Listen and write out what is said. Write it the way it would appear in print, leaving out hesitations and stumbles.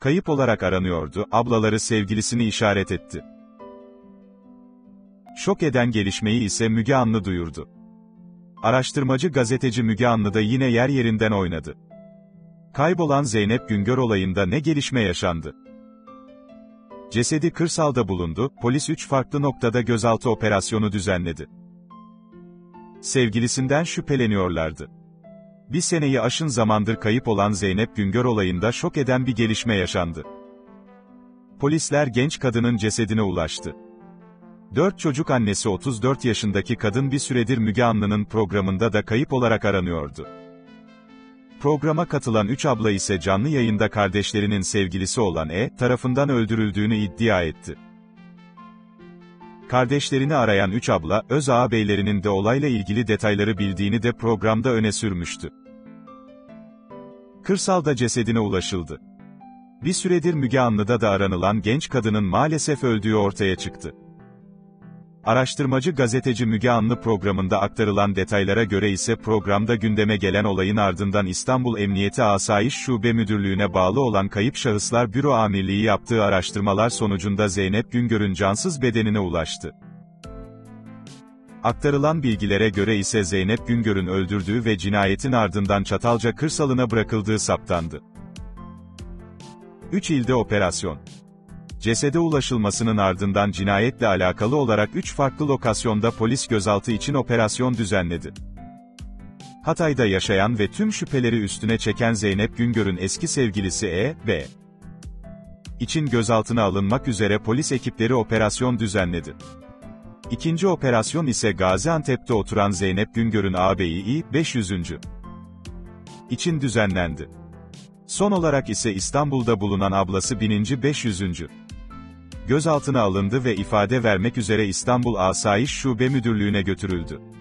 Kayıp olarak aranıyordu, ablaları sevgilisini işaret etti. Şok eden gelişmeyi ise Müge Anlı duyurdu. Araştırmacı gazeteci Müge Anlı da yine yer yerinden oynadı. Kaybolan Zeynep Güngör olayında ne gelişme yaşandı? Cesedi kırsalda bulundu, polis 3 farklı noktada gözaltı operasyonu düzenledi. Sevgilisinden şüpheleniyorlardı. Bir seneyi aşın zamandır kayıp olan Zeynep Güngör olayında şok eden bir gelişme yaşandı. Polisler genç kadının cesedine ulaştı. 4 çocuk annesi 34 yaşındaki kadın bir süredir Müge Anlı'nın programında da kayıp olarak aranıyordu. Programa katılan 3 abla ise canlı yayında kardeşlerinin sevgilisi olan tarafından öldürüldüğünü iddia etti. Kardeşlerini arayan 3 abla, öz ağabeylerinin de olayla ilgili detayları bildiğini de programda öne sürmüştü. Kırsalda cesedine ulaşıldı. Bir süredir Müge Anlı'da da aranılan genç kadının maalesef öldüğü ortaya çıktı. Araştırmacı gazeteci Müge Anlı programında aktarılan detaylara göre ise programda gündeme gelen olayın ardından İstanbul Emniyeti Asayiş Şube Müdürlüğü'ne bağlı olan Kayıp Şahıslar Büro Amirliği yaptığı araştırmalar sonucunda Zeynep Güngör'ün cansız bedenine ulaştı. Aktarılan bilgilere göre ise Zeynep Güngör'ün öldürdüğü ve cinayetin ardından Çatalca kırsalına bırakıldığı saptandı. 3 ilde operasyon. Cesede ulaşılmasının ardından cinayetle alakalı olarak 3 farklı lokasyonda polis gözaltı için operasyon düzenledi. Hatay'da yaşayan ve tüm şüpheleri üstüne çeken Zeynep Güngör'ün eski sevgilisi B. için gözaltına alınmak üzere polis ekipleri operasyon düzenledi. İkinci operasyon ise Gaziantep'te oturan Zeynep Güngör'ün ağabeyi 500. için düzenlendi. Son olarak ise İstanbul'da bulunan ablası 1500. gözaltına alındı ve ifade vermek üzere İstanbul Asayiş Şube Müdürlüğü'ne götürüldü.